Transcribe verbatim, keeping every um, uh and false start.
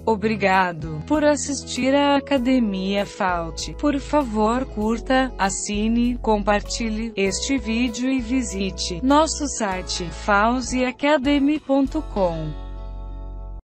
Obrigado por assistir à Academia Fault. Por favor, curta, assine, compartilhe este vídeo e visite nosso site fauzi academy ponto com.